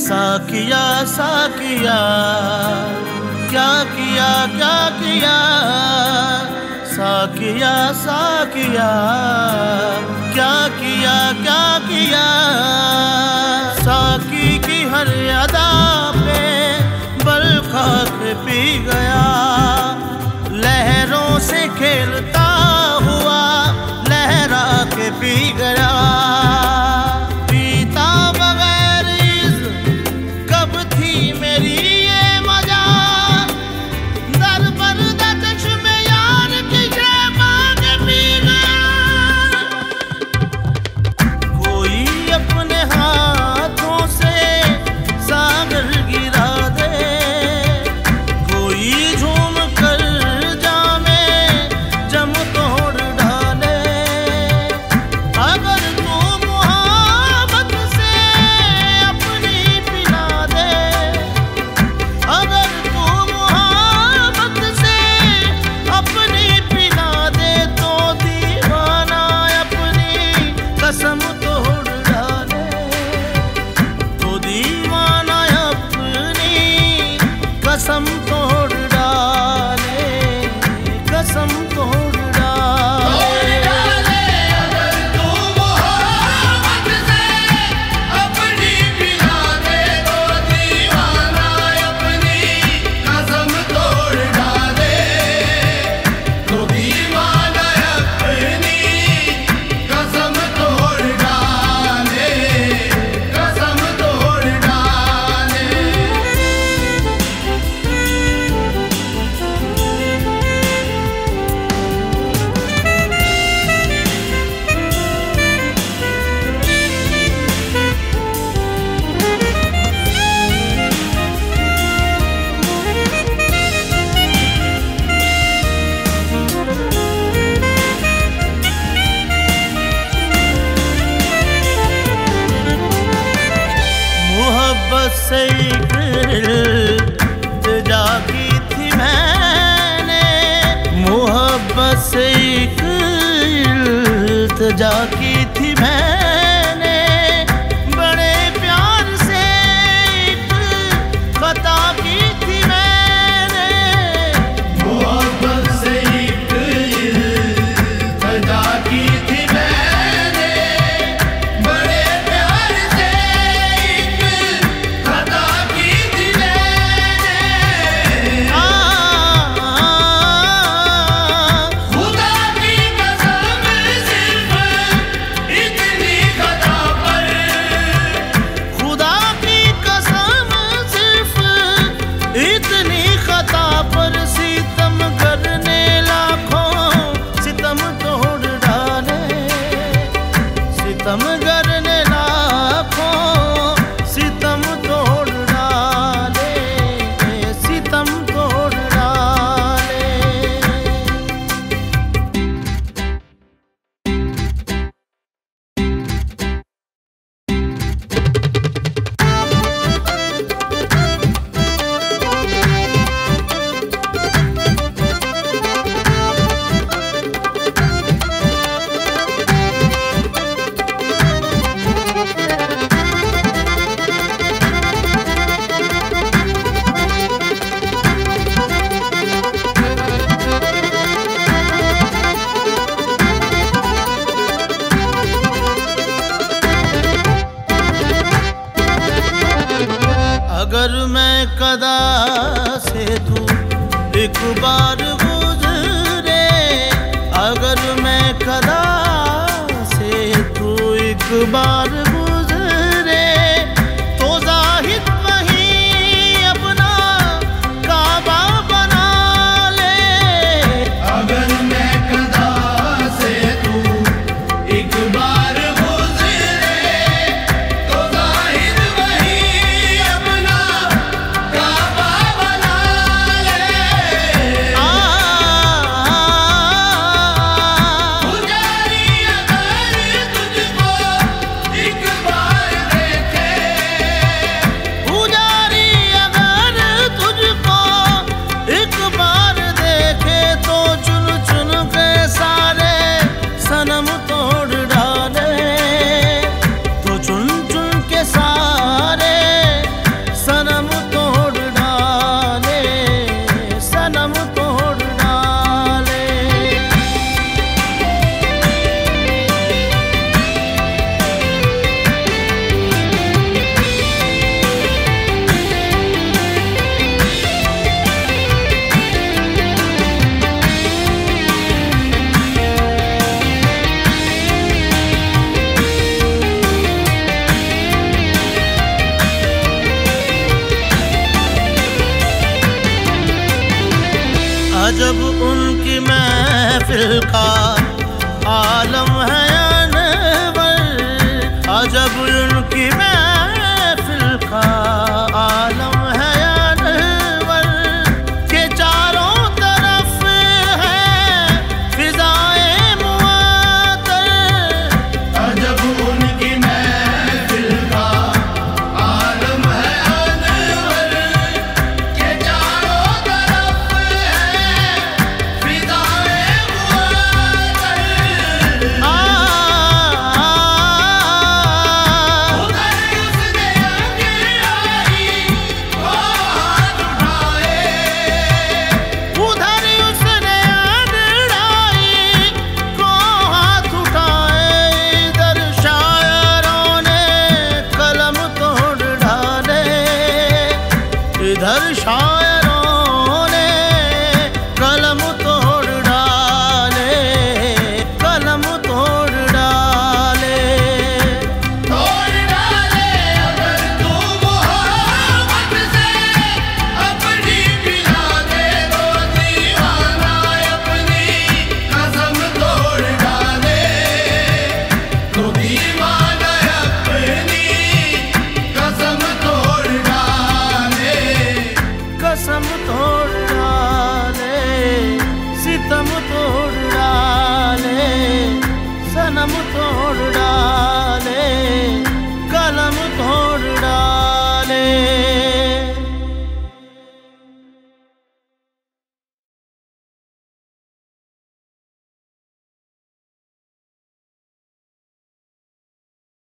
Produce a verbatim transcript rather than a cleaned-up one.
साकिया साकिया क्या किया क्या किया, साकिया साकिया क्या किया क्या किया। साकी की हर अदा पे बल खाक पी गया, लहरों से खेलता हुआ लहरा के पी गया। पीता बगैर इज़्ज़ कब थी मेरी ये मजा, दर पर चश्मे यार की मांग पी गया। कोई अपने हाथों से सागर गिरा दे, कोई झूम कर जामे जम तोड़ डाले। अगर तू मोहब्बत से अपनी पिला दे, अगर तू मोहब्बत से अपनी पिला दे, तो दीवाना अपनी कसम तोड़ डाले, तो दीवाना अपनी कसम तोड़ डाले, कसम तोड़ डाले। अगर तू मोहब्बत से अपनी पिला दे, तो दीवाना अपनी कसम तोड़ डाले, तो दीवाना अपनी कसम तोड़ डाले, कसम तोड़ डाले। मोहब्बत से एक इल्तिजा की थी मैंने, मोहब्बत से एक इल्तिजा की थी मैंने। बड़े प्यार से एक खता की थी मैंने, मोहब्बत से एक इल्तिजा की थी मैंने। बड़े प्यार से एक खता की थी मैंने। आ, खुदा की कसम सिर्फ इतनी खता पर, खुदा की कसम सिर्फ इतनी खता पर, सितम करने लाखों सितम तोड़ डाले, सितम करने लाखों सितम तोड़ डाले, सितम तोड़ डाले। अगर मैं कदा से तू एक बार गुजरे, अगर मैं कदा से तू एक बार गुजरे, तो जाहिद वहीं अपना काबा बना ले। अगर मैं कदा से तू एक बार गुजरे, तो जाहिर वही अपना काबा बना ले। आ, पुजारी अगर तुझको एक अजब उनकी महफिल का आलम है अनवर, अजब उनकी महफिल